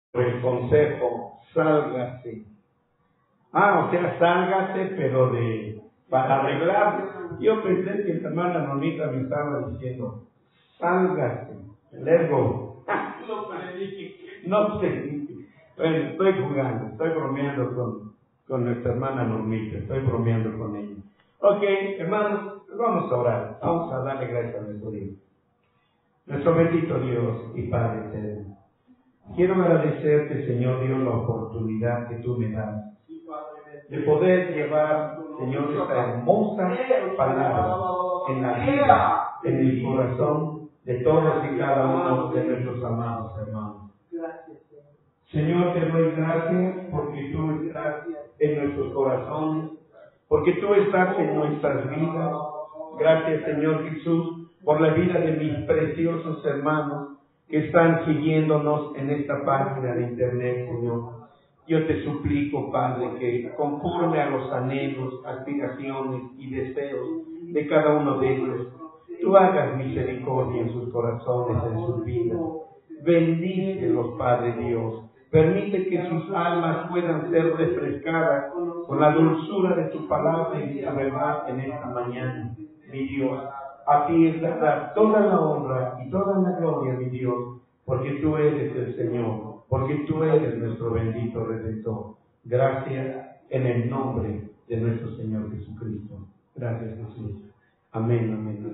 el consejo, sálgase. O sea, sálgase, pero para arreglar. Yo pensé que la hermana Nonita me estaba diciendo, sálgase, luego. No sé. Bueno, estoy jugando, estoy bromeando con nuestra hermana Normita, estoy bromeando con ella. Ok, hermanos, vamos a orar, vamos a darle gracias a nuestro Dios. Nuestro bendito Dios y Padre eterno. Quiero agradecerte, Señor Dios, la oportunidad que tú me das de poder llevar, Señor, esta hermosa palabra en la vida, en el corazón de todos y cada uno de nuestros amados hermanos. Señor, te doy gracias porque tú estás en nuestros corazones, porque tú estás en nuestras vidas. Gracias, Señor Jesús, por la vida de mis preciosos hermanos que están siguiéndonos en esta página de internet, Señor. Yo te suplico, Padre, que conforme a los anhelos, aspiraciones y deseos de cada uno de ellos, tú hagas misericordia en sus corazones, en sus vidas. Bendícelos, Padre Dios. Permite que sus almas puedan ser refrescadas con la dulzura de tu palabra y de tu verdad en esta mañana, mi Dios. A ti es dar toda la honra y toda la gloria, mi Dios, porque tú eres el Señor, porque tú eres nuestro bendito Redentor. Gracias en el nombre de nuestro Señor Jesucristo. Gracias, Jesús. Amén, amén.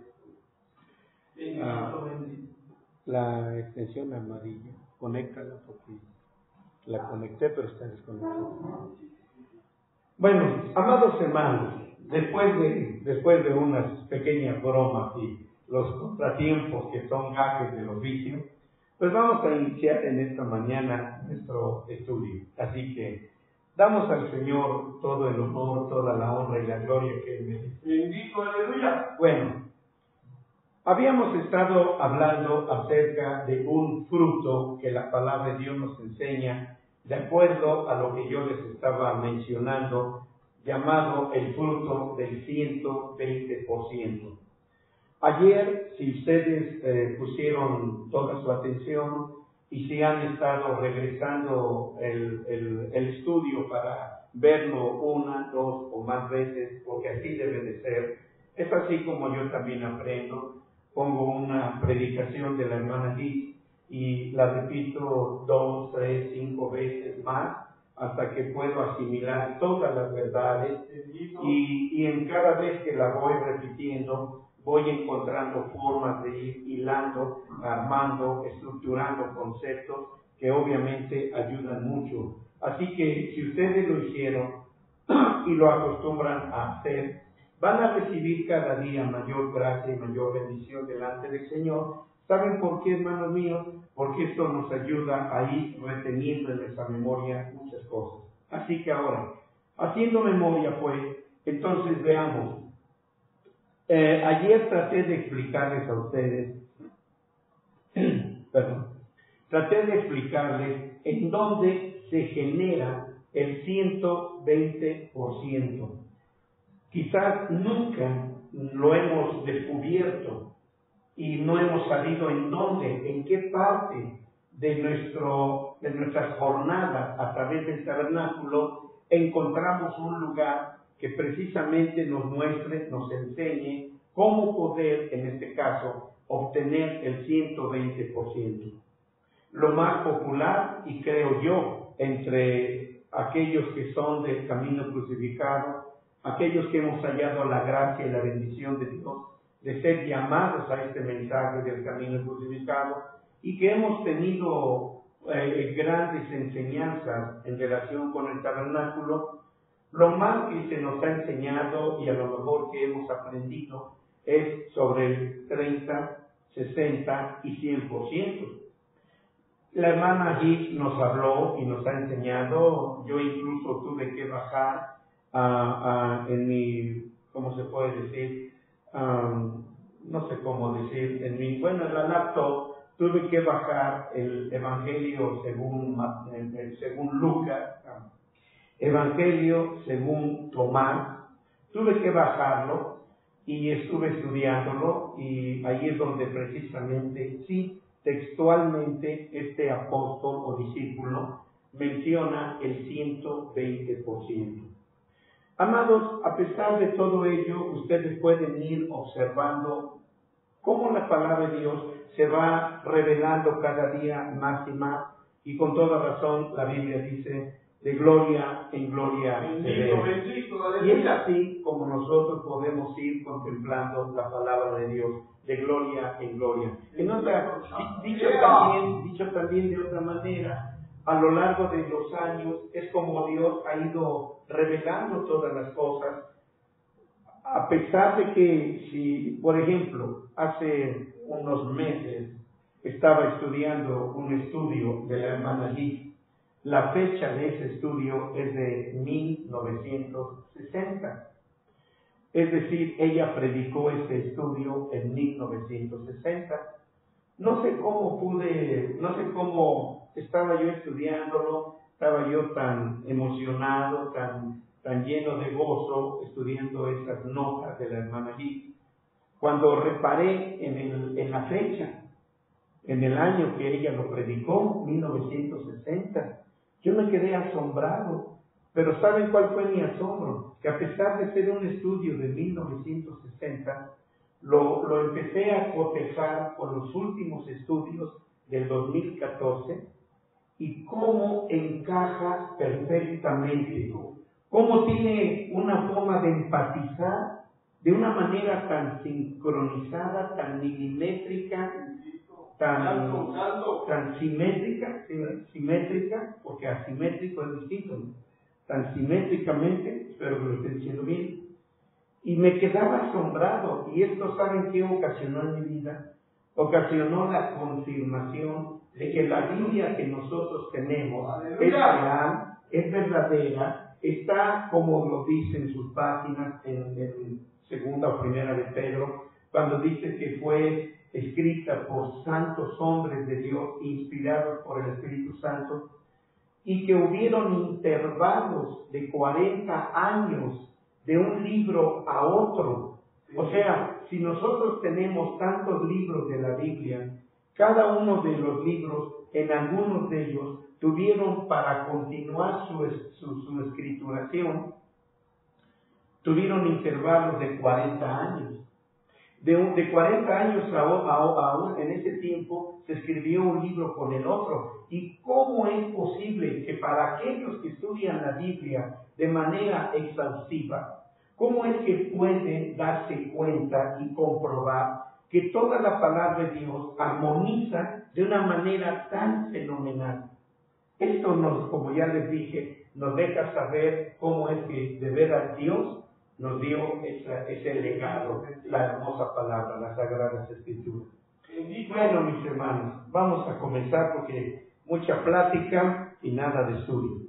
La extensión amarilla, conéctala porque la conecté pero está desconectada. Bueno, amados hermanos, después de unas pequeñas bromas y los contratiempos que son gajes del oficio, pues vamos a iniciar en esta mañana nuestro estudio. Así que damos al Señor todo el honor, toda la honra y la gloria que Él merece. Bendito, aleluya. Bueno, habíamos estado hablando acerca de un fruto que la palabra de Dios nos enseña, de acuerdo a lo que yo les estaba mencionando, llamado el fruto del 120%. Ayer, si ustedes pusieron toda su atención y si han estado regresando el estudio para verlo una, dos o más veces, porque así debe de ser, es así como yo también aprendo. Pongo una predicación de la hermana Liz y la repito 2, 3, 5 veces más hasta que puedo asimilar todas las verdades y en cada vez que la voy repitiendo voy encontrando formas de ir hilando, armando, estructurando conceptos que obviamente ayudan mucho. Así que si ustedes lo hicieron y lo acostumbran a hacer, van a recibir cada día mayor gracia y mayor bendición delante del Señor. ¿Saben por qué, hermanos míos? Porque esto nos ayuda a ir reteniendo en nuestra memoria muchas cosas. Así que ahora, haciendo memoria, pues, entonces veamos. Ayer traté de explicarles a ustedes, traté de explicarles en dónde se genera el 120%. Quizás nunca lo hemos descubierto y no hemos sabido en dónde, en qué parte de nuestras jornadas a través del tabernáculo encontramos un lugar que precisamente nos muestre, nos enseñe cómo poder, en este caso, obtener el 120%. Lo más popular, y creo yo, entre aquellos que son del camino crucificado, aquellos que hemos hallado la gracia y la bendición de Dios, de ser llamados a este mensaje del camino crucificado, y que hemos tenido grandes enseñanzas en relación con el tabernáculo, lo más que se nos ha enseñado y a lo mejor que hemos aprendido es sobre el 30, 60 y 100%. La hermana Gis nos habló y nos ha enseñado, yo incluso tuve que bajar en mi, ¿cómo se puede decir? No sé cómo decir, en la laptop tuve que bajar el Evangelio según Lucas, Evangelio según Tomás, tuve que bajarlo y estuve estudiándolo y ahí es donde precisamente, sí, textualmente este apóstol o discípulo menciona el 120%. Amados, a pesar de todo ello, ustedes pueden ir observando cómo la palabra de Dios se va revelando cada día más y más, y con toda razón la Biblia dice, de gloria en gloria se ve. Y es así como nosotros podemos ir contemplando la palabra de Dios, de gloria en gloria. Dicho también de otra manera, a lo largo de los años es como Dios ha ido revelando todas las cosas, a pesar de que si, por ejemplo, hace unos meses estaba estudiando un estudio de la hermana Liz. La fecha de ese estudio es de 1960. Es decir, ella predicó este estudio en 1960. No sé cómo estaba yo estudiándolo, estaba yo tan emocionado, tan lleno de gozo estudiando esas notas de la hermana Liz. Cuando reparé en la fecha, en el año que ella lo predicó, 1960, yo me quedé asombrado. Pero ¿saben cuál fue mi asombro? Que a pesar de ser un estudio de 1960, lo empecé a cotejar con los últimos estudios del 2014 y cómo encaja perfectamente, cómo tiene una forma de empatizar de una manera tan sincronizada, tan milimétrica, tan simétrica, porque asimétrico es distinto, ¿no? Tan simétricamente, espero que lo esté diciendo bien, y me quedaba asombrado. Y esto, ¿saben qué ocasionó en mi vida? Ocasionó la confirmación de que la Biblia que nosotros tenemos es real, es verdadera, está como lo dice en sus páginas, en segunda o primera de Pedro, cuando dice que fue escrita por santos hombres de Dios, inspirados por el Espíritu Santo, y que hubieron intervalos de 40 años de un libro a otro. O sea, si nosotros tenemos tantos libros de la Biblia, cada uno de los libros, en algunos de ellos, tuvieron para continuar su escrituración, tuvieron intervalos de 40 años. De 40 años aún en ese tiempo se escribió un libro con el otro. ¿Y cómo es posible que para aquellos que estudian la Biblia de manera exhaustiva, cómo es que pueden darse cuenta y comprobar que toda la palabra de Dios armoniza de una manera tan fenomenal? Esto como ya les dije, nos deja saber cómo es que de veras Dios nos dio ese legado, la hermosa palabra, las Sagradas Escrituras. Bueno, mis hermanos, vamos a comenzar porque mucha plática y nada de estudio.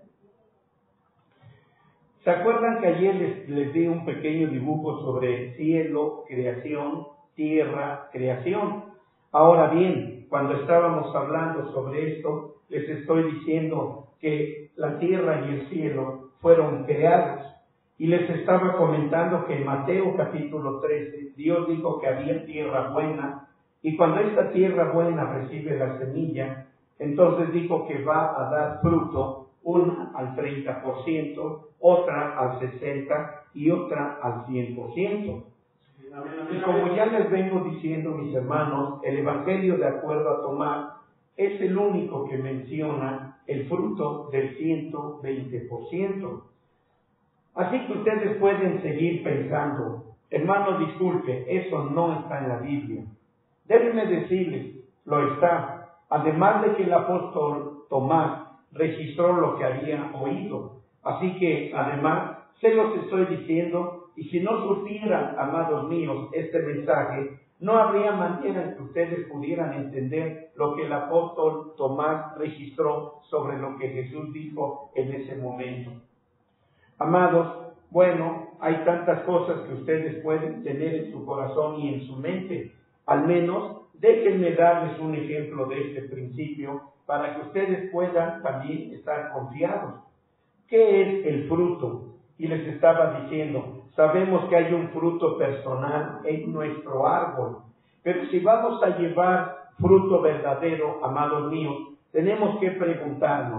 ¿Se acuerdan que ayer les di un pequeño dibujo sobre cielo, creación, tierra, creación? Ahora bien, cuando estábamos hablando sobre esto, les estoy diciendo que la tierra y el cielo fueron creados. Y les estaba comentando que en Mateo capítulo 13, Dios dijo que había tierra buena, y cuando esta tierra buena recibe la semilla, entonces dijo que va a dar fruto, una al 30%, otra al 60% y otra al 100%. Y como ya les vengo diciendo, mis hermanos, el Evangelio de acuerdo a Tomás es el único que menciona el fruto del 120%. Así que ustedes pueden seguir pensando, hermano, disculpe, eso no está en la Biblia. Déjenme decirles, lo está. Además de que el apóstol Tomás registró lo que había oído. Así que, además, se los estoy diciendo, y si no supieran, amados míos, este mensaje, no habría manera en que ustedes pudieran entender lo que el apóstol Tomás registró sobre lo que Jesús dijo en ese momento. Amados, bueno, hay tantas cosas que ustedes pueden tener en su corazón y en su mente. Al menos, déjenme darles un ejemplo de este principio para que ustedes puedan también estar confiados. ¿Qué es el fruto? Y les estaba diciendo, sabemos que hay un fruto personal en nuestro árbol, pero si vamos a llevar fruto verdadero, amados míos, tenemos que preguntarnos,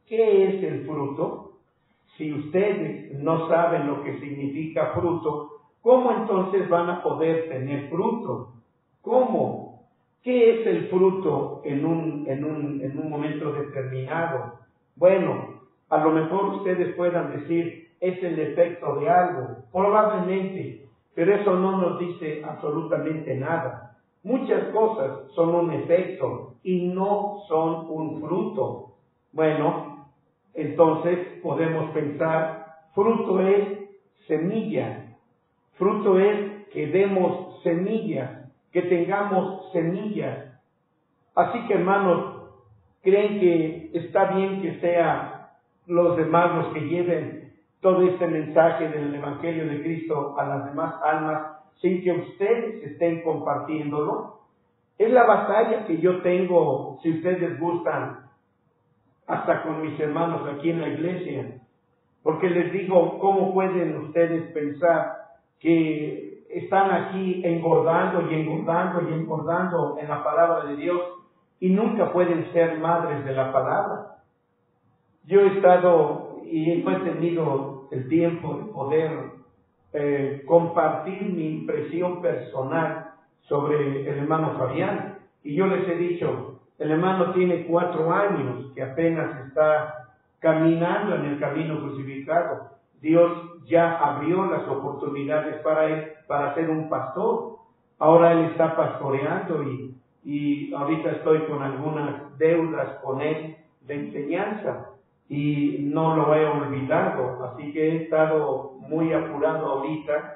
¿qué es el fruto? Si ustedes no saben lo que significa fruto, ¿cómo entonces van a poder tener fruto? ¿Cómo? ¿Qué es el fruto en un momento determinado? Bueno, a lo mejor ustedes puedan decir, es el efecto de algo, probablemente, pero eso no nos dice absolutamente nada. Muchas cosas son un efecto y no son un fruto. Bueno, entonces podemos pensar, fruto es semilla, fruto es que demos semillas, que tengamos semillas. Así que, hermanos, ¿creen que está bien que sean los demás los que lleven todo este mensaje del Evangelio de Cristo a las demás almas sin que ustedes estén compartiéndolo? Es la batalla que yo tengo, si ustedes gustan, hasta con mis hermanos aquí en la iglesia, porque les digo, ¿cómo pueden ustedes pensar que están aquí engordando y engordando y engordando en la palabra de Dios y nunca pueden ser madres de la palabra? Yo he estado y no he tenido el tiempo de poder compartir mi impresión personal sobre el hermano Fabián, y yo les he dicho, el hermano tiene 4 años que apenas está caminando en el camino crucificado. Dios ya abrió las oportunidades para él para ser un pastor. Ahora él está pastoreando y ahorita estoy con algunas deudas con él de enseñanza y no lo he olvidado, así que he estado muy apurado ahorita.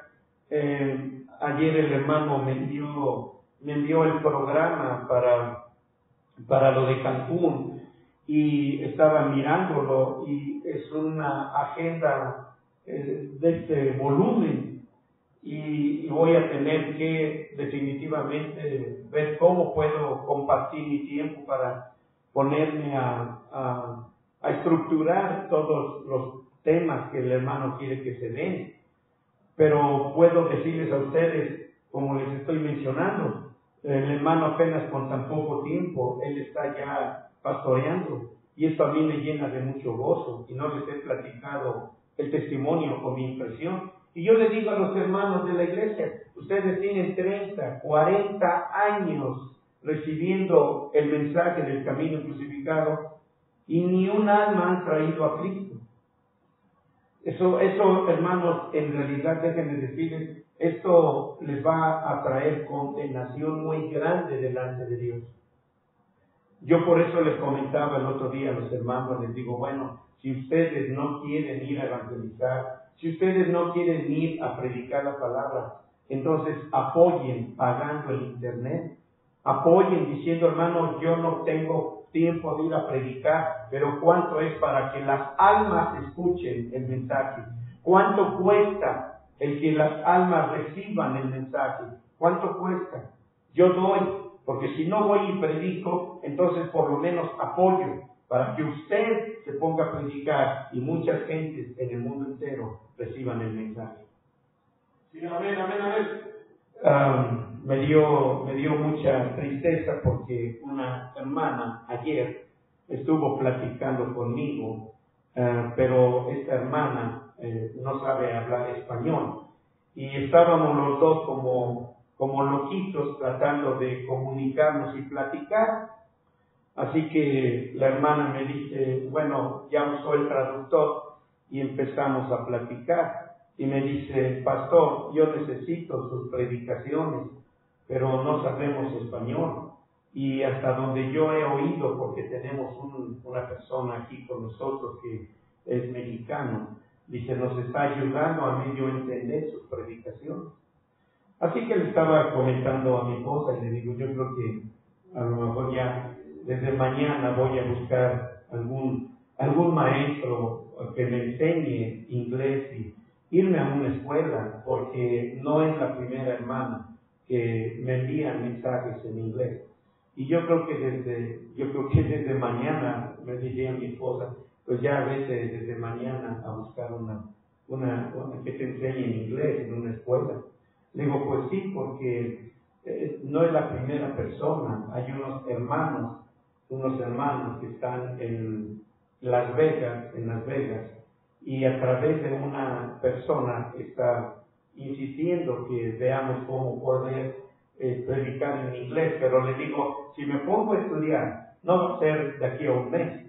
Ayer el hermano me envió el programa para lo de Cancún y estaba mirándolo y es una agenda de este volumen y voy a tener que definitivamente ver cómo puedo compartir mi tiempo para ponerme a estructurar todos los temas que el hermano quiere que se den. Pero puedo decirles a ustedes, como les estoy mencionando, el hermano apenas con tan poco tiempo, él está ya pastoreando, y esto a mí me llena de mucho gozo, y no les he platicado el testimonio o mi impresión. Y yo les digo a los hermanos de la iglesia, ustedes tienen 30, 40 años recibiendo el mensaje del camino crucificado, y ni un alma han traído a Cristo. Eso, hermanos, en realidad déjenme decirles, esto les va a traer condenación muy grande delante de Dios. Yo por eso les comentaba el otro día a los hermanos, les digo, bueno, si ustedes no quieren ir a evangelizar, si ustedes no quieren ir a predicar la palabra, entonces apoyen pagando el internet, apoyen diciendo, hermano, yo no tengo tiempo de ir a predicar, pero ¿cuánto es para que las almas escuchen el mensaje? ¿Cuánto cuesta el que las almas reciban el mensaje? ¿Cuánto cuesta? Yo doy, porque si no voy y predico, entonces por lo menos apoyo para que usted se ponga a predicar y muchas gentes en el mundo entero reciban el mensaje. Sí, amén, amén, amén. Me dio mucha tristeza porque una hermana ayer estuvo platicando conmigo, pero esta hermana no sabe hablar español y estábamos los dos como loquitos tratando de comunicarnos y platicar. Así que la hermana me dice, bueno, ya usó el traductor y empezamos a platicar. Y me dice, pastor, yo necesito sus predicaciones, pero no sabemos español. Y hasta donde yo he oído, porque tenemos una persona aquí con nosotros que es mexicano, dice, nos está ayudando a medio entender sus predicaciones. Así que le estaba comentando a mi esposa y le digo, yo creo que a lo mejor ya desde mañana voy a buscar algún maestro que me enseñe inglés y irme a una escuela, porque no es la primera hermana que me envía mensajes en inglés. Y yo creo que desde mañana, me diría mi esposa, pues ya vete desde mañana a buscar una que te enseñe en inglés en una escuela. Le digo, pues sí, porque no es la primera persona. Hay unos hermanos que están en Las Vegas, en Las Vegas, y a través de una persona está insistiendo que veamos cómo poder predicar en inglés, pero le digo, si me pongo a estudiar, no va a ser de aquí a un mes.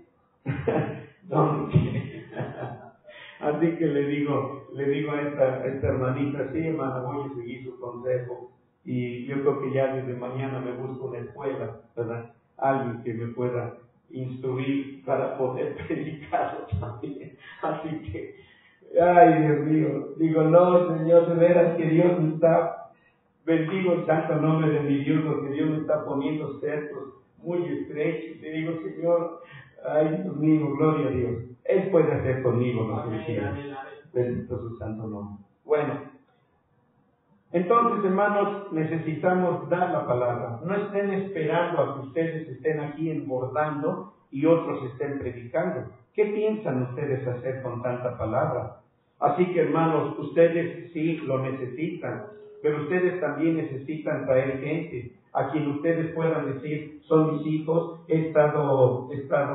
Así que le digo a esta hermanita, sí, hermana, voy a seguir su consejo, y yo creo que ya desde mañana me busco una escuela, ¿verdad? Alguien que me pueda instruir para poder predicarlo también. Así que, ay Dios mío, digo, no, Señor, de veras que Dios me está, bendigo el santo nombre de mi Dios, porque Dios me está poniendo cercos muy estrechos. Te digo, Señor, ay Dios mío, gloria a Dios. Él puede hacer conmigo lo que quiera. Bendito su santo nombre. Bueno, entonces, hermanos, necesitamos dar la palabra. No estén esperando a que ustedes estén aquí engordando y otros estén predicando. ¿Qué piensan ustedes hacer con tanta palabra? Así que, hermanos, ustedes sí lo necesitan, pero ustedes también necesitan traer gente a quien ustedes puedan decir, son mis hijos, he estado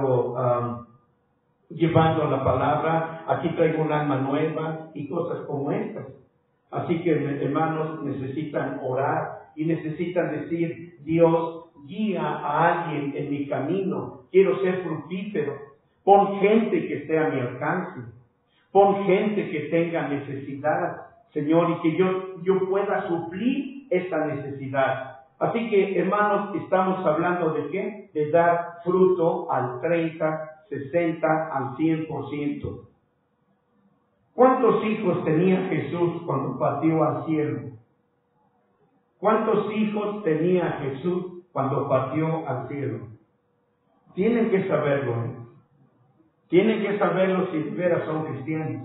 llevando la palabra, aquí traigo un alma nueva y cosas como estas. Así que, hermanos, necesitan orar y necesitan decir, Dios, guía a alguien en mi camino, quiero ser fructífero, pon gente que esté a mi alcance, pon gente que tenga necesidad, Señor, y que yo pueda suplir esta necesidad. Así que, hermanos, estamos hablando de ¿qué? De dar fruto al 30, 60, al 100%. ¿Cuántos hijos tenía Jesús cuando partió al cielo? ¿Cuántos hijos tenía Jesús cuando partió al cielo? Tienen que saberlo, ¿eh? Tienen que saberlo si de veras son cristianos.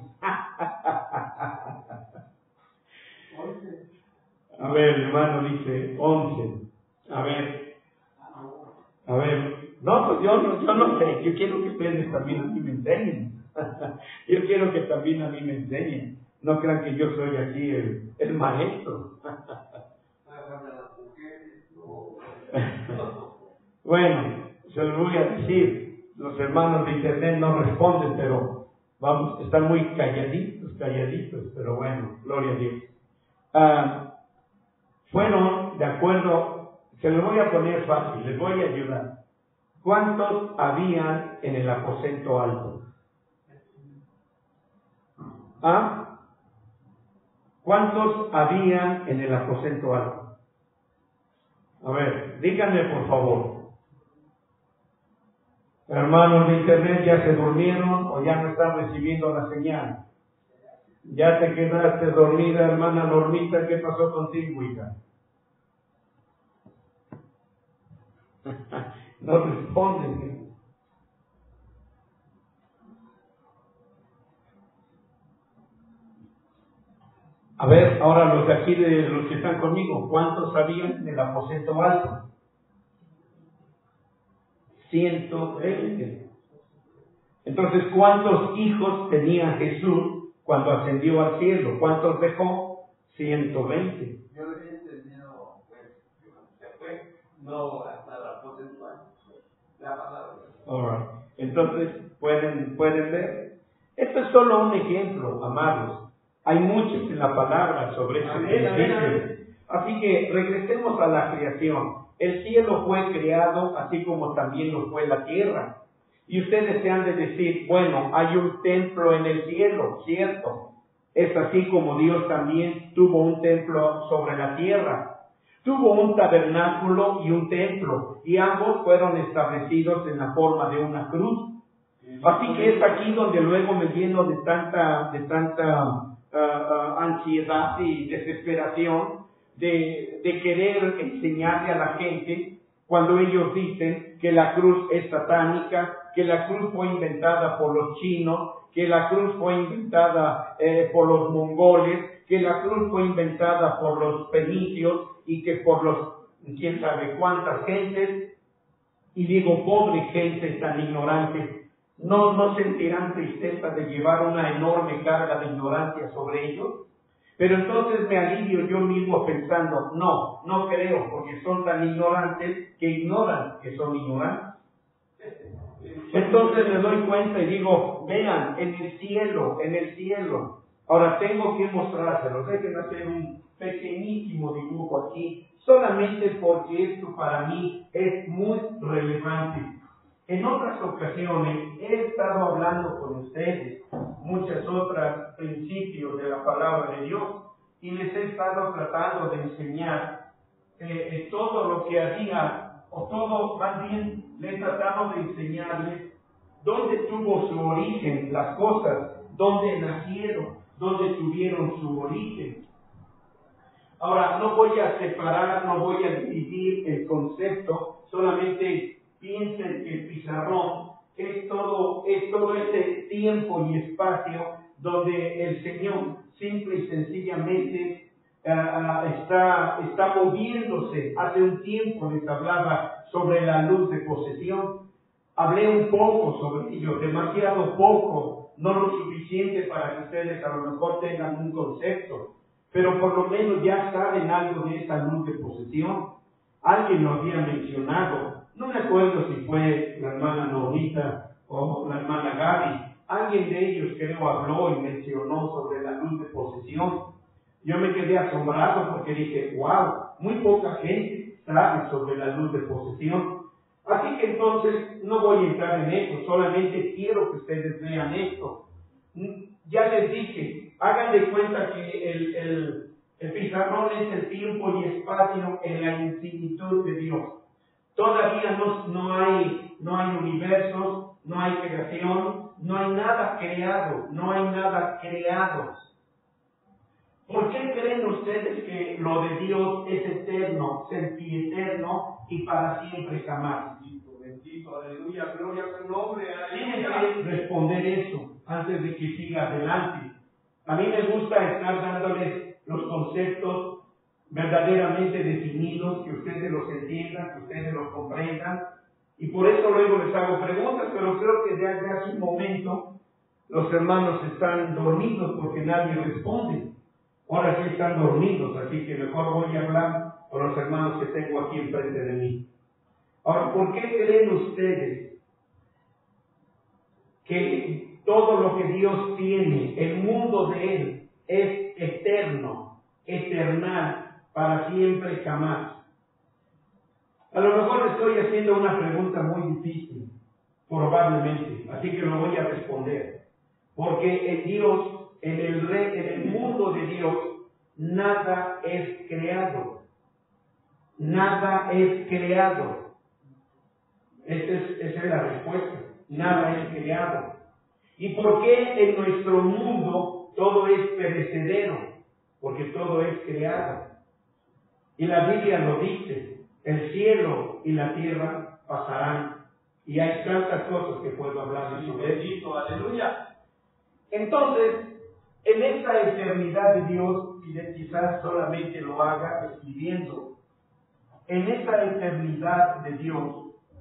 A ver, hermano, dice 11. A ver. No, pues yo no sé. Yo quiero que ustedes también a mí me enseñen. Yo quiero que también a mí me enseñen. No crean que yo soy aquí el maestro. Bueno, se los voy a decir. Los hermanos de internet no responden, pero vamos, están muy calladitos, pero bueno, gloria a Dios. Fueron, de acuerdo, se los voy a poner fácil, les voy a ayudar. ¿Cuántos habían en el aposento alto? ¿Cuántos habían en el aposento alto? A ver, díganme por favor. Hermanos de internet, ¿ya se durmieron o ya no están recibiendo la señal? ¿Ya te quedaste dormida, hermana Normita? ¿Qué pasó contigo, hija? No responden. A ver, ahora los de aquí, de los que están conmigo, ¿cuántos habían en el aposento alto? 120. Entonces, ¿cuántos hijos tenía Jesús cuando ascendió al cielo? ¿Cuántos dejó? 120. Yo había entendido, se fue, no hasta la aposento alto, la palabra. Alright. Entonces, ¿pueden ver? Esto es solo un ejemplo, amados. Hay muchos en la palabra sobre este principio. Así que regresemos a la creación. El cielo fue creado así como también lo fue la tierra. Y ustedes se han de decir, bueno, hay un templo en el cielo, ¿cierto? Es así como Dios también tuvo un templo sobre la tierra. Tuvo un tabernáculo y un templo, y ambos fueron establecidos en la forma de una cruz. Así que es aquí donde luego me lleno de tanta ansiedad y desesperación de querer enseñarle a la gente cuando ellos dicen que la cruz es satánica, que la cruz fue inventada por los chinos, que la cruz fue inventada por los mongoles, que la cruz fue inventada por los fenicios y que por los quién sabe cuántas gentes. Y digo, pobre gente tan ignorante, ¿no sentirán tristeza de llevar una enorme carga de ignorancia sobre ellos? Pero entonces me alivio yo mismo pensando, no creo, porque son tan ignorantes que ignoran que son ignorantes. Entonces me doy cuenta y digo, vean, en el cielo. Ahora tengo que mostrárselos. Déjenme hacer un pequeñísimo dibujo aquí, solamente porque esto para mí es muy relevante. En otras ocasiones he estado hablando con ustedes, muchas otras principios de la palabra de Dios, y les he estado tratando de enseñar todo lo que hacía, o todo, más bien, le he tratado de enseñarles dónde tuvo su origen las cosas, dónde nacieron, dónde tuvieron su origen. Ahora, no voy a separar, no voy a dividir el concepto, solamente piensen que el pizarrón es todo ese tiempo y espacio donde el Señor simple y sencillamente está moviéndose. Hace un tiempo les hablaba sobre la luz de posesión. Hablé un poco sobre ello, demasiado poco, no lo suficiente para que ustedes a lo mejor tengan un concepto, pero por lo menos ya saben algo de esa luz de posesión. Alguien lo había mencionado, no me acuerdo si fue la hermana Norita o la hermana Gaby, alguien de ellos creo habló y mencionó sobre la luz de posesión. Yo me quedé asombrado porque dije, wow, muy poca gente sabe sobre la luz de posesión. Así que entonces no voy a entrar en eso, solamente quiero que ustedes vean esto. Ya les dije, hagan de cuenta que el pizarrón es el tiempo y espacio en la infinitud de Dios. Todavía no hay universos, no hay creación, no hay nada creado, ¿Por qué creen ustedes que lo de Dios es eterno, sempiterno y para siempre jamás? Bendito, aleluya, gloria a su nombre, Tienen aleluya. que responder eso antes de que siga adelante. A mí me gusta estar dándoles los conceptos verdaderamente definidos, que ustedes los entiendan, que ustedes los comprendan, y por eso luego les hago preguntas, pero creo que desde hace un momento los hermanos están dormidos porque nadie responde. Ahora sí están dormidos, así que mejor voy a hablar con los hermanos que tengo aquí enfrente de mí. Ahora, ¿por qué creen ustedes que todo lo que Dios tiene, el mundo de Él, es eterno, eternal, para siempre jamás? A lo mejor estoy haciendo una pregunta muy difícil, probablemente, así que lo voy a responder. Porque en Dios, en el mundo de Dios, nada es creado. Nada es creado. Esa es la respuesta. Nada es creado. ¿Y por qué en nuestro mundo todo es perecedero? Porque todo es creado. Y la Biblia lo dice, el cielo y la tierra pasarán. Y hay tantas cosas que puedo hablar sobre eso. Aleluya. Entonces, en esa eternidad de Dios, y quizás solamente lo haga escribiendo, en esa eternidad de Dios,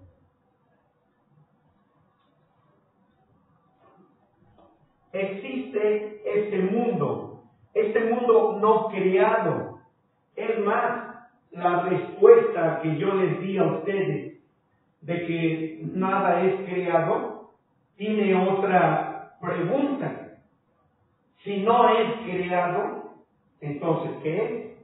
existe este mundo no creado. Es más, la respuesta que yo les di a ustedes de que nada es creado, tiene otra pregunta. Si no es creado, entonces, ¿qué es?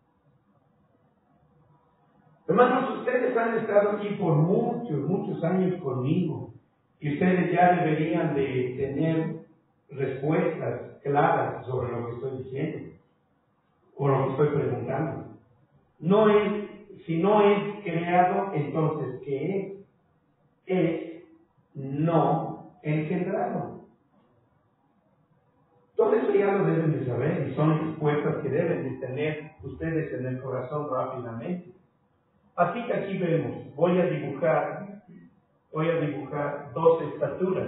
Hermanos, ustedes han estado aquí por muchos años conmigo, y ustedes ya deberían de tener respuestas claras sobre lo que estoy diciendo, o lo que estoy preguntando. Si no es creado, entonces, ¿qué es? Es no engendrado. Todo eso ya lo deben de saber y son respuestas que deben de tener ustedes en el corazón rápidamente. Así que aquí vemos, voy a dibujar dos estaturas.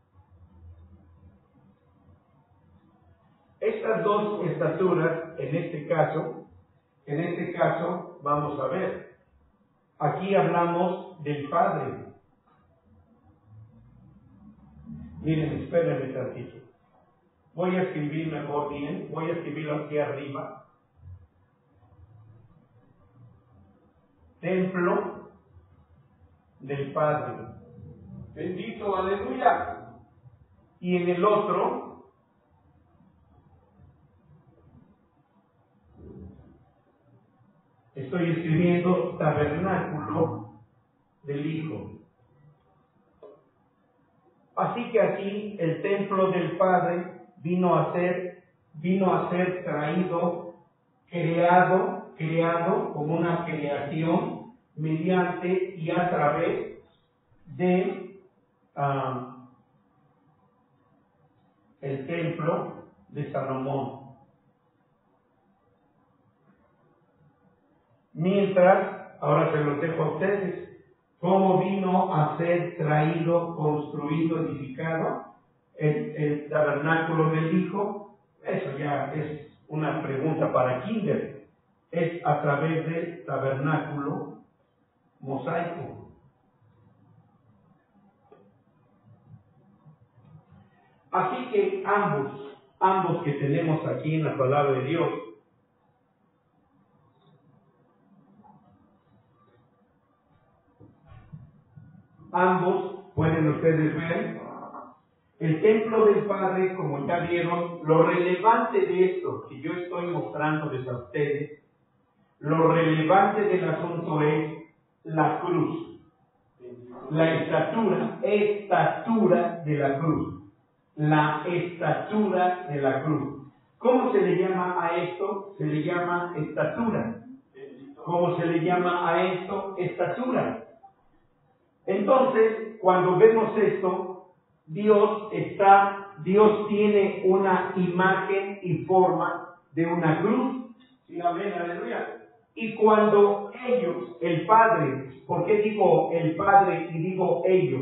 Estas dos estaturas, en este caso, vamos a ver. Aquí hablamos del Padre. Miren, espérenme tantito. Voy a escribir mejor bien, voy a escribirlo aquí arriba. Templo del Padre. Bendito, aleluya. Y en el otro, estoy escribiendo tabernáculo del Hijo. Así que aquí el templo del Padre vino a ser traído, creado como una creación mediante y a través de el templo de Salomón. Mientras, ahora se los dejo a ustedes, cómo vino a ser traído, construido, edificado el tabernáculo del Hijo. Eso ya es una pregunta para kinder. Es a través del tabernáculo mosaico. Así que ambos que tenemos aquí en la palabra de Dios, ambos pueden ustedes ver el templo del Padre, como ya vieron. Lo relevante de esto que yo estoy mostrándoles a ustedes, lo relevante del asunto es la cruz, la estatura de la cruz. La estatura de la cruz. ¿Cómo se le llama a esto? Se le llama estatura. ¿Cómo se le llama a esto? Estatura. Entonces, cuando vemos esto, Dios tiene una imagen y forma de una cruz. Sí, amén, aleluya. Y cuando ellos, el Padre, ¿por qué digo el Padre y digo ellos?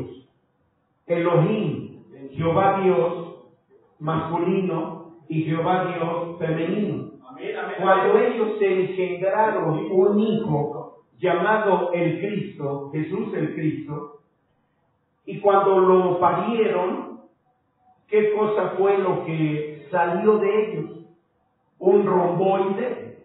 Elohim, Jehová Dios masculino y Jehová Dios femenino. Amén, amén. Cuando ellos se engendraron un hijo llamado el Cristo, Jesús el Cristo, y cuando lo parieron, ¿qué cosa fue lo que salió de ellos? Un romboide,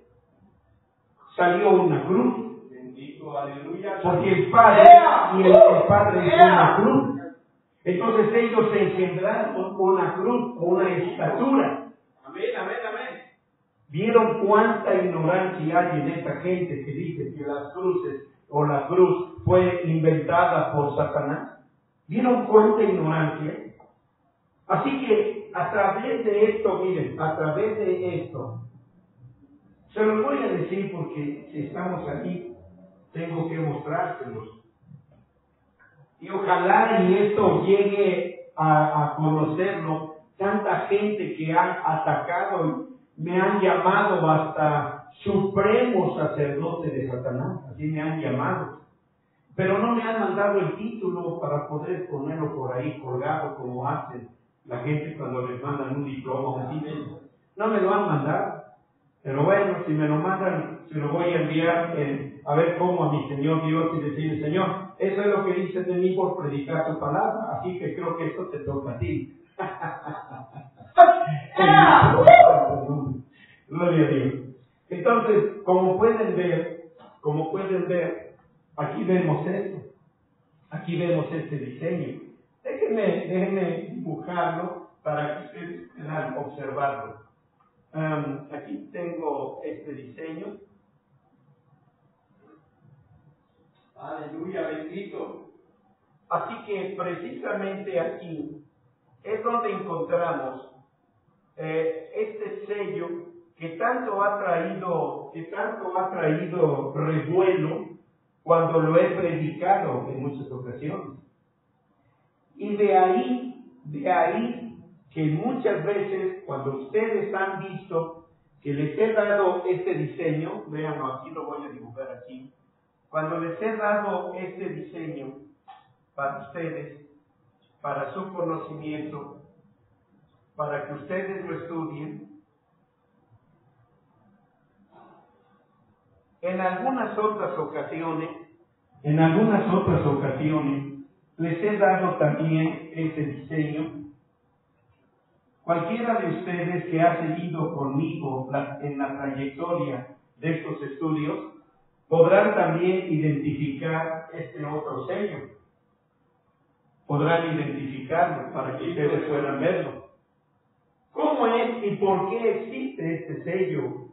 salió una cruz. Bendito, aleluya. Porque el Padre y el Padre es una cruz. Entonces ellos se engendraron una cruz, una estatura. Amén, amén, amén. ¿Vieron cuánta ignorancia hay en esta gente que dice que las cruces o la cruz fue inventada por Satanás? ¿Vieron cuánta ignorancia? Así que a través de esto, miren, a través de esto, se los voy a decir porque si estamos aquí, tengo que mostrárselos. Y ojalá y esto llegue a conocerlo tanta gente que han atacado y me han llamado hasta supremo sacerdote de Satanás, así me han llamado. Pero no me han mandado el título para poder ponerlo por ahí colgado como hacen la gente cuando les mandan un diploma, un título. No me lo han mandado. Pero bueno, si me lo mandan, se lo voy a enviar a ver cómo a mi Señor Dios y decirle: Señor, eso es lo que dices de mí por predicar tu palabra, así que creo que esto te toca a ti. Gloria a Dios. Entonces, como pueden ver, aquí vemos esto. Aquí vemos este diseño. Déjenme dibujarlo para que ustedes puedan observarlo. Aquí tengo este diseño. Aleluya, bendito. Así que precisamente aquí es donde encontramos este sello que tanto ha traído revuelo cuando lo he predicado en muchas ocasiones. Y de ahí que muchas veces cuando ustedes han visto que les he dado este diseño, véanlo, aquí lo voy a dibujar aquí. Cuando les he dado este diseño para ustedes, para su conocimiento, para que ustedes lo estudien, en algunas otras ocasiones, les he dado también este diseño. Cualquiera de ustedes que ha seguido conmigo en la trayectoria de estos estudios, podrán también identificar este otro sello. podrán identificarlo para que ustedes puedan verlo. ¿Cómo es y por qué existe este sello?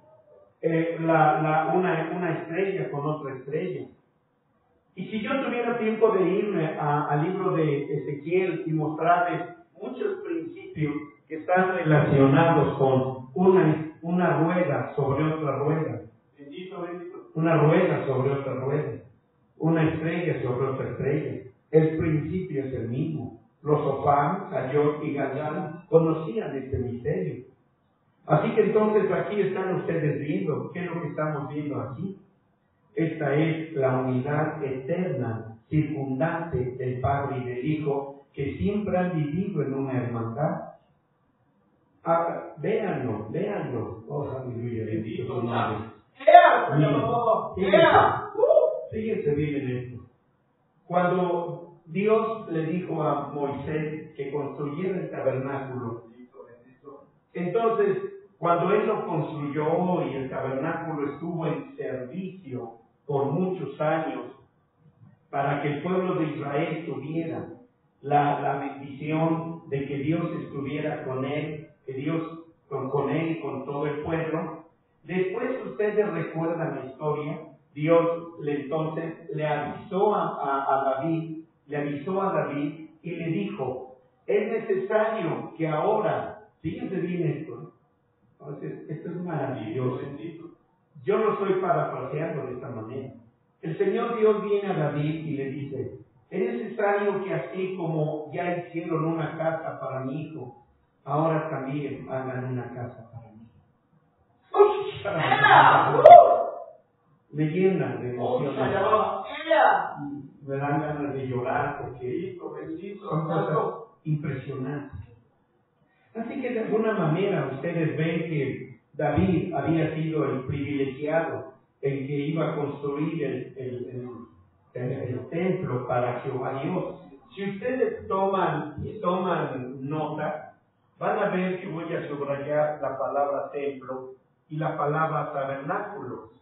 Una estrella con otra estrella. Y si yo tuviera tiempo de irme al libro de Ezequiel y mostrarles muchos principios que están relacionados con una rueda sobre otra rueda, una rueda sobre otra rueda, una estrella sobre otra estrella, el principio es el mismo. Los Ofán, Sayot y Gadán conocían este misterio. Así que entonces aquí están ustedes viendo, ¿qué es lo que estamos viendo aquí? Esta es la unidad eterna, circundante del Padre y del Hijo, que siempre han vivido en una hermandad. Véanlo. Oh, aleluya. Bendito Fíjense bien en esto. Cuando Dios le dijo a Moisés que construyera el tabernáculo, entonces, cuando él lo construyó y el tabernáculo estuvo en servicio por muchos años, para que el pueblo de Israel tuviera la bendición de que Dios estuviera con él, que Dios con él y con todo el pueblo. Después ustedes recuerdan la historia, Dios entonces le avisó a David y le dijo, es necesario que ahora, fíjense bien esto, entonces, esto es maravilloso. Yo lo estoy parafraseando de esta manera. El Señor Dios viene a David y le dice, es necesario que así como ya hicieron una casa para mi hijo, ahora también hagan una casa para mí. Me llena de emoción. Me dan ganas de llorar porque son cosas impresionantes. Así que de alguna manera ustedes ven que David había sido el privilegiado, el que iba a construir el templo para Jehová Dios. Si ustedes toman nota, van a ver que voy a subrayar la palabra templo y la palabra tabernáculo.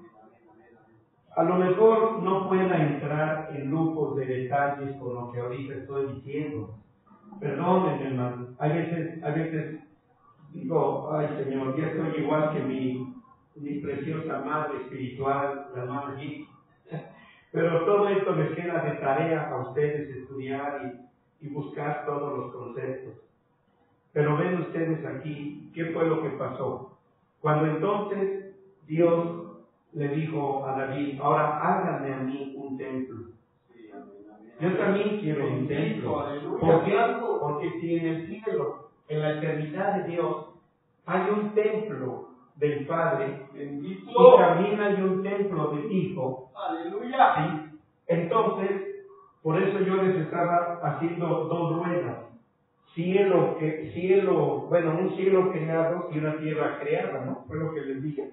A lo mejor no pueda entrar en lujos de detalles con lo que ahorita estoy diciendo. Perdónenme, hermano. A veces digo, ay Señor, ya estoy igual que mi preciosa madre espiritual, la hermana G. Pero todo esto les queda de tarea a ustedes estudiar y buscar todos los conceptos. Pero ven ustedes aquí, ¿qué fue lo que pasó? Cuando entonces Dios le dijo a David, ahora háganme a mí un templo. Yo también quiero un templo. ¿Por qué? Porque si en el cielo, en la eternidad de Dios, hay un templo del Padre, y también hay un templo del Hijo, ¿sí? Entonces, por eso yo les estaba haciendo dos ruedas. Un cielo creado y una tierra creada, ¿no? Fue lo que les dije.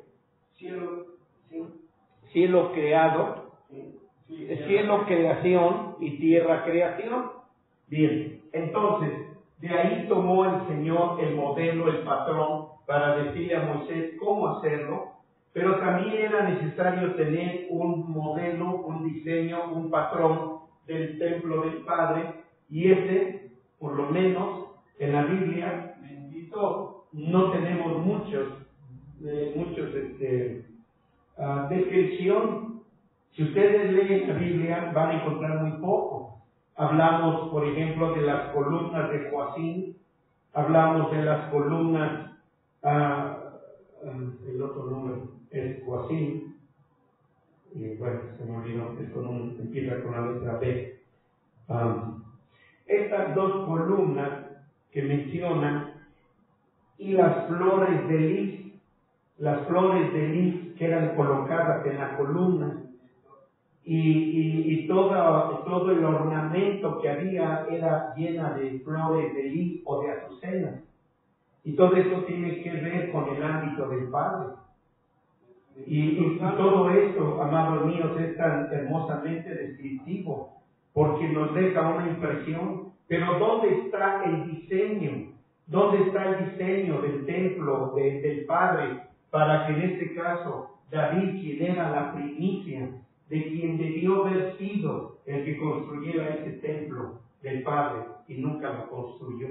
Cielo creado, cielo creación y tierra creación. Bien, entonces, de ahí tomó el Señor el modelo, el patrón, para decirle a Moisés cómo hacerlo, pero también era necesario tener un modelo, un diseño, un patrón del templo del Padre, y por lo menos en la Biblia, no tenemos descripción. Si ustedes leen la Biblia, van a encontrar muy poco. Hablamos, por ejemplo, de las columnas de Joacín, hablamos de las columnas, el otro nombre es Joacín, y bueno, se me olvidó, empieza con la letra B. Estas dos columnas que mencionan, y las flores de lis que eran colocadas en la columna, y todo el ornamento que había era llena de flores de lis o de azucenas, y todo eso tiene que ver con el ámbito del Padre. Y todo esto, amados míos, es tan hermosamente descriptivo, porque nos deja una impresión. Pero ¿dónde está el diseño? ¿Dónde está el diseño del templo del Padre? Para que en este caso David, quien era la primicia, de quien debió haber sido el que construyera ese templo del Padre y nunca lo construyó.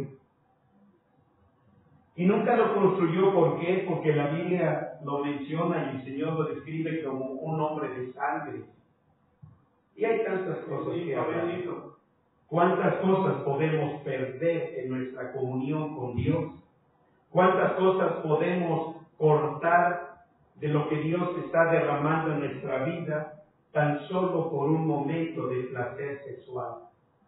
Y nunca lo construyó, ¿por qué? Porque la Biblia lo menciona y el Señor lo describe como un hombre de sangre. Y hay tantas cosas que hablar. ¿Cuántas cosas podemos perder en nuestra comunión con Dios? ¿Cuántas cosas podemos cortar de lo que Dios está derramando en nuestra vida tan solo por un momento de placer sexual?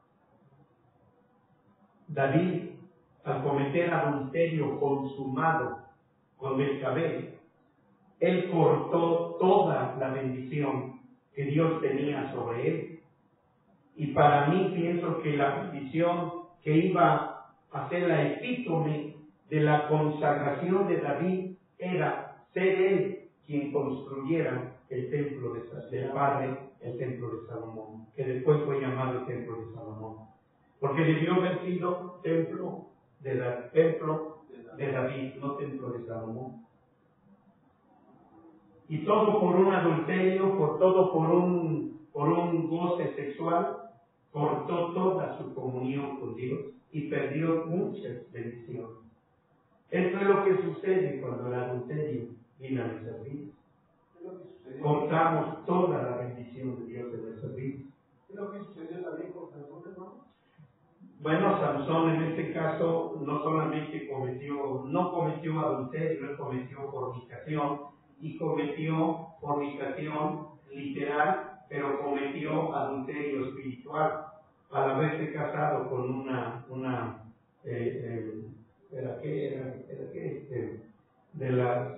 David, al cometer adulterio consumado con Betsabé, él cortó toda la bendición que Dios tenía sobre él. Y para mí pienso que la bendición que iba a ser la epítome de la consagración de David era ser él quien construyera el templo del Padre, el templo de Salomón, que después fue llamado el templo de Salomón, porque debió haber sido templo de David, no templo de Salomón. Y todo por un adulterio, todo por un goce sexual, cortó toda su comunión con Dios y perdió muchas bendiciones. Esto es lo que sucede cuando el adulterio viene a nuestras vidas. Cortamos toda la bendición de Dios en nuestras vidas. ¿Es lo que sucedió también con Sansón, hermano? Bueno, Sansón en este caso no solamente no cometió adulterio, él cometió fornicación, y cometió fornicación literal, pero cometió adulterio espiritual al haberse casado con una de las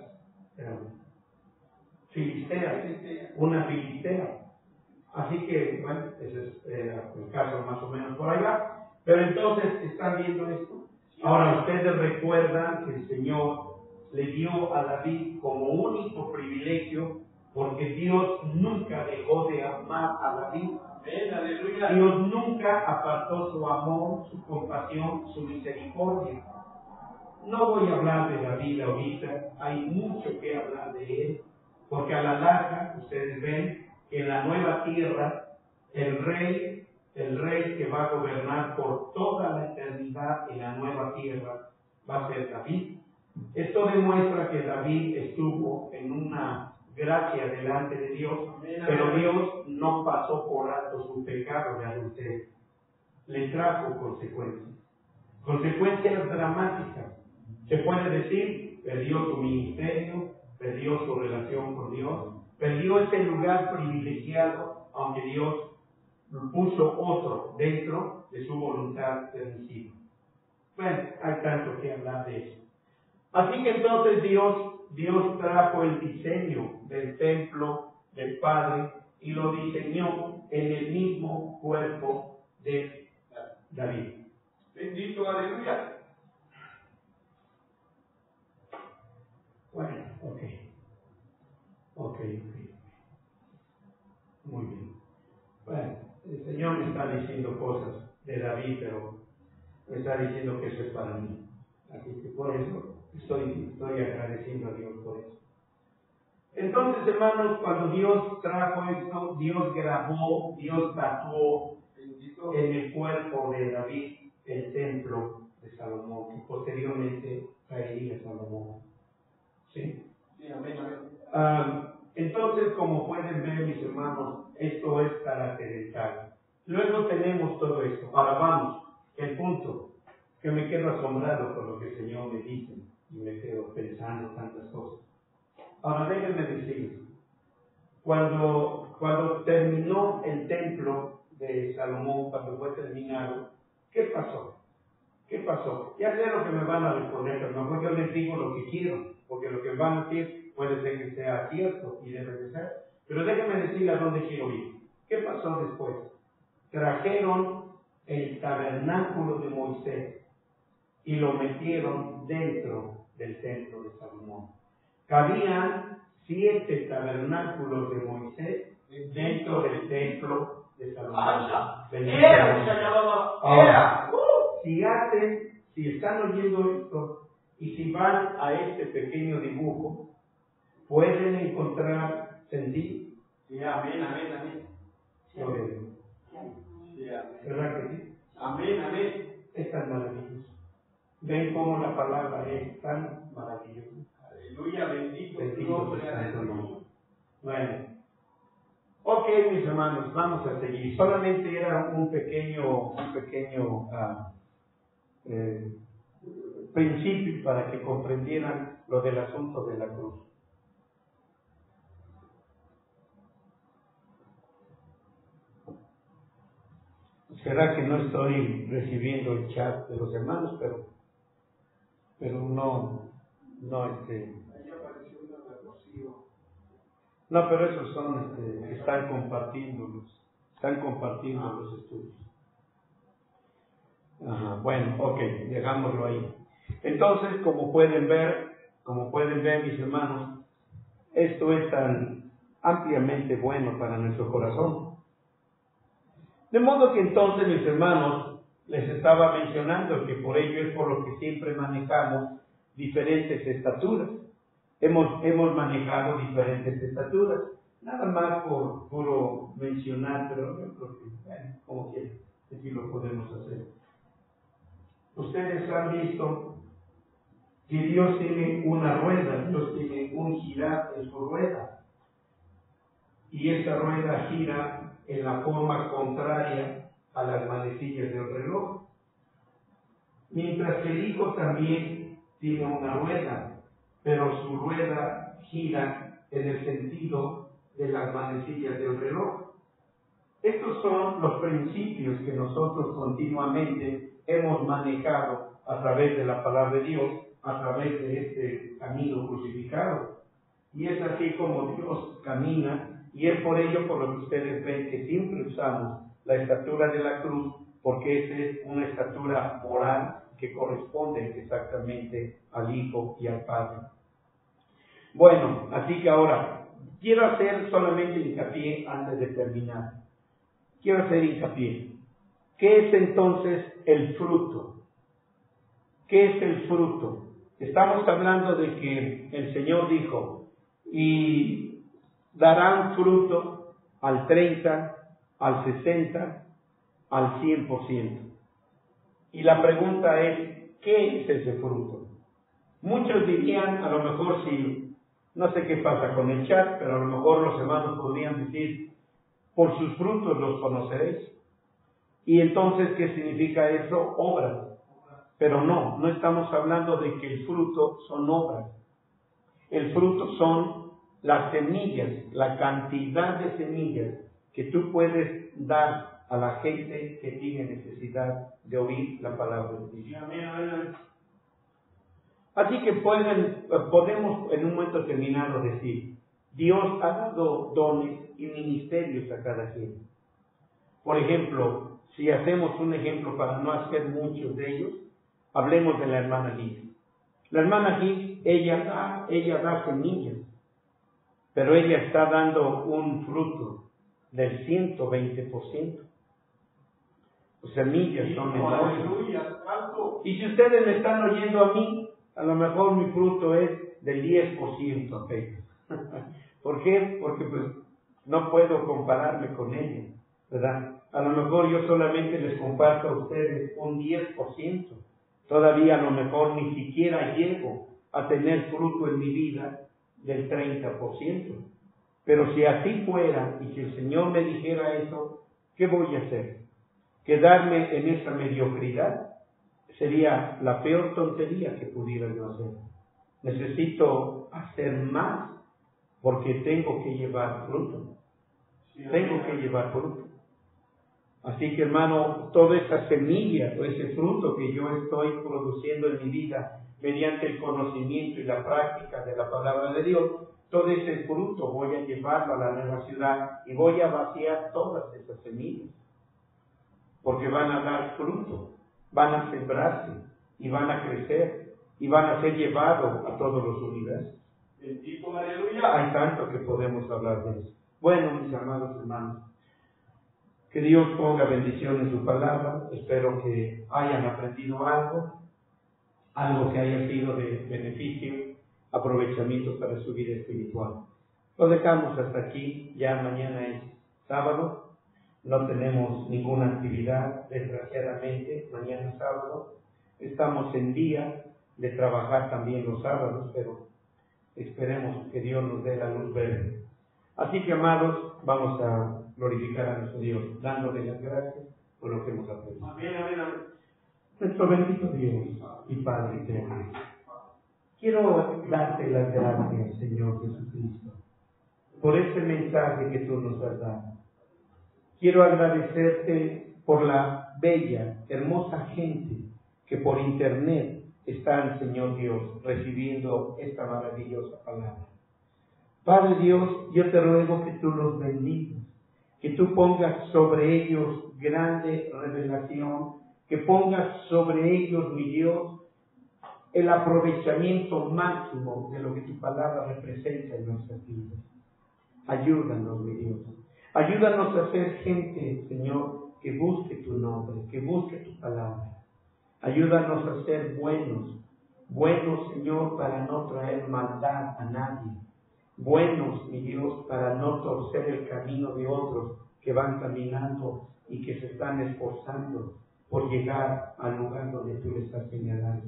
filisteas, una filistea. Así que, bueno, ese es el caso más o menos por ahí va. Pero entonces, ¿están viendo esto? Ahora, ustedes recuerdan que el Señor le dio a David como único privilegio, porque Dios nunca dejó de amar a David. Dios nunca apartó su amor, su compasión, su misericordia. No voy a hablar de David ahorita, hay mucho que hablar de él, porque a la larga ustedes ven que en la nueva tierra el rey que va a gobernar por toda la eternidad en la nueva tierra va a ser David. Esto demuestra que David estuvo en una gracia delante de Dios, pero Dios no pasó por alto su pecado de adulterio. Le trajo consecuencias dramáticas. Se puede decir, perdió su ministerio, perdió su relación con Dios, perdió ese lugar privilegiado, aunque Dios puso otro dentro de su voluntad permisiva. Bueno, hay tanto que hablar de eso. Así que entonces Dios trajo el diseño del templo del Padre y lo diseñó en el mismo cuerpo de David. Bendito, aleluya. Bueno, ok. Muy bien. Bueno, el Señor me está diciendo cosas de David, pero me está diciendo que eso es para mí. Así que por eso estoy agradeciendo a Dios por eso. Entonces, hermanos, cuando Dios trajo esto, Dios grabó, Dios tatuó en el cuerpo de David el templo de Salomón, que posteriormente caería Salomón. ¿Sí? Sí, amén. Entonces, como pueden ver, mis hermanos, esto es caracterizado. Luego tenemos todo esto. Ahora vamos, el punto, que me quedo asombrado por lo que el Señor me dice y me quedo pensando tantas cosas. Ahora déjenme decirles, cuando terminó el templo de Salomón, cuando fue terminado, ¿qué pasó? Ya sé lo que me van a responder, pero mejor yo les digo lo que quiero, porque lo que van a decir puede ser que sea cierto y debe de ser. Pero déjenme decirles a dónde quiero ir. ¿Qué pasó después? Trajeron el tabernáculo de Moisés y lo metieron dentro del templo de Salomón. Cabían 7 tabernáculos de Moisés dentro del templo de Salomón. Ahora, si están oyendo esto y si van a este pequeño dibujo, pueden encontrar sentido. Sí, amén. Lo ven. ¿Verdad que sí? Amén, amén. Es tan maravilloso. Ven cómo la palabra es tan maravillosa. Aleluya, bendito tu Bendito nombre, sea tu aleluya. nombre. Bueno. Ok, mis hermanos, vamos a seguir. Solamente era un pequeño principio para que comprendieran lo del asunto de la cruz. Será que no estoy recibiendo el chat de los hermanos, pero no, Ahí apareció una de Rocío. no, pero esos son, están compartiendo los estudios. Ajá, bueno, ok, dejámoslo ahí. Entonces, como pueden ver, mis hermanos, esto es tan ampliamente bueno para nuestro corazón. De modo que entonces, mis hermanos, les estaba mencionando que por ello es por lo que siempre manejamos diferentes estaturas. Hemos manejado diferentes estaturas, nada más por puro mencionar, pero yo creo que, bueno, como quieran, así lo podemos hacer. Ustedes han visto que Dios tiene una rueda, Dios tiene un girar en su rueda. Y esta rueda gira en la forma contraria a las manecillas del reloj. Mientras que el Hijo también tiene una rueda, pero su rueda gira en el sentido de las manecillas del reloj. Estos son los principios que nosotros continuamente hemos manejado a través de la palabra de Dios, a través de este camino crucificado. Y es así como Dios camina, y es por ello por lo que ustedes ven que siempre usamos la estatura de la cruz, porque esa es una estatura moral que corresponde exactamente al Hijo y al Padre. Bueno, así que ahora, quiero hacer solamente hincapié antes de terminar. Quiero hacer hincapié. ¿Qué es entonces el fruto? ¿Qué es el fruto? Estamos hablando de que el Señor dijo, y darán fruto al 30, al 60, al 100%. Y la pregunta es, ¿qué es ese fruto? Muchos dirían, a lo mejor si, no sé qué pasa con el chat, pero a lo mejor los hermanos podrían decir, por sus frutos los conoceréis. Y entonces, ¿qué significa eso? Obras. Pero no estamos hablando de que el fruto son obras. El fruto son las semillas, la cantidad de semillas que tú puedes dar a la gente que tiene necesidad de oír la palabra de Dios. Así que podemos en un momento determinado decir, Dios ha dado dones y ministerios a cada quien. Por ejemplo, si hacemos un ejemplo para no hacer muchos de ellos, hablemos de la hermana Liz. La hermana Liz, ella da semillas, pero ella está dando un fruto del 120%. Las semillas son enormes. Y si ustedes me están oyendo a mí, a lo mejor mi fruto es del 10% apenas. ¿Por qué? Porque pues no puedo compararme con ella, ¿verdad? A lo mejor yo solamente les comparto a ustedes un 10%. Todavía a lo mejor ni siquiera llego a tener fruto en mi vida del 30%. Pero si así fuera y si el Señor me dijera eso, ¿qué voy a hacer? Quedarme en esa mediocridad sería la peor tontería que pudiera yo hacer. Necesito hacer más porque tengo que llevar fruto. Tengo que llevar fruto. Así que, hermano, toda esa semilla o ese fruto que yo estoy produciendo en mi vida mediante el conocimiento y la práctica de la palabra de Dios, todo ese fruto voy a llevarlo a la nueva ciudad y voy a vaciar todas esas semillas. Porque van a dar fruto, van a sembrarse y van a crecer y van a ser llevados a todos los universos. Bendito, aleluya. Hay tanto que podemos hablar de eso. Bueno, mis amados hermanos, que Dios ponga bendición en su palabra. Espero que hayan aprendido algo que haya sido de beneficio, aprovechamiento para su vida espiritual. Lo dejamos hasta aquí, ya mañana es sábado. no tenemos ninguna actividad, desgraciadamente, mañana sábado. Estamos en día de trabajar también los sábados, pero esperemos que Dios nos dé la luz verde. Así que, amados, vamos a glorificar a nuestro Dios, dándole las gracias por lo que hemos aprendido. Amén, amén, amén. Nuestro bendito Dios y Padre eterno, quiero darte las gracias, Señor Jesucristo, por ese mensaje que tú nos has dado. Quiero agradecerte por la bella, hermosa gente que por internet están, Señor Dios, recibiendo esta maravillosa palabra. Padre Dios, yo te ruego que tú los bendigas, que tú pongas sobre ellos grande revelación, que pongas sobre ellos, mi Dios, el aprovechamiento máximo de lo que tu palabra representa en nuestras vidas. Ayúdanos, mi Dios. Ayúdanos a ser gente, Señor, que busque tu nombre, que busque tu palabra. Ayúdanos a ser buenos, Señor, para no traer maldad a nadie. Buenos, mi Dios, para no torcer el camino de otros que van caminando y que se están esforzando por llegar al lugar donde tú les has señalado.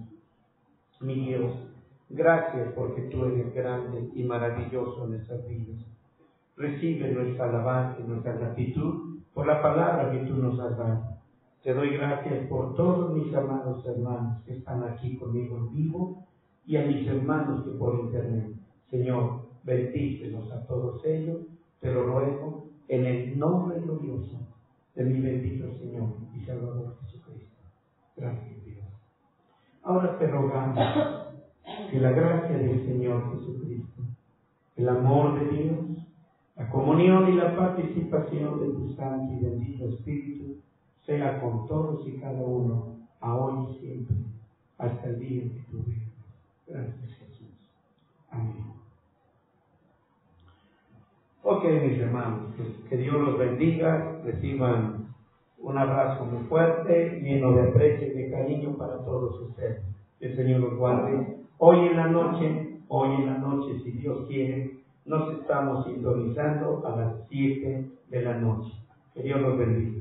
Mi Dios, gracias porque tú eres grande y maravilloso en nuestras vidas. Recibe nuestra alabanza y nuestra gratitud por la palabra que tú nos has dado. Te doy gracias por todos mis amados hermanos que están aquí conmigo en vivo y a mis hermanos que por internet. Señor, bendícelos a todos ellos, te lo ruego en el nombre glorioso de mi bendito Señor y Salvador Jesucristo. Gracias, Dios. Ahora te rogamos que la gracia del Señor Jesucristo, el amor de Dios, la comunión y la participación de tu Santo y bendito Espíritu sea con todos y cada uno, ahora y siempre, hasta el día que tú vengas. Gracias, Jesús. Amén. Ok, mis hermanos, pues que Dios los bendiga, reciban un abrazo muy fuerte, lleno de aprecio y de cariño para todos ustedes. El Señor los guarde. Hoy en la noche, si Dios quiere, nos estamos sintonizando a las 7 de la noche. Que Dios los bendiga.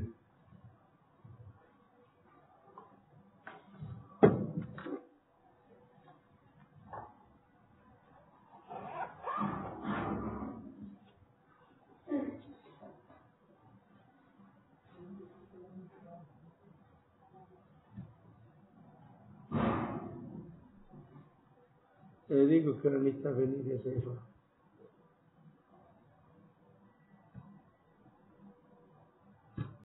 Te digo que ahorita venir es eso.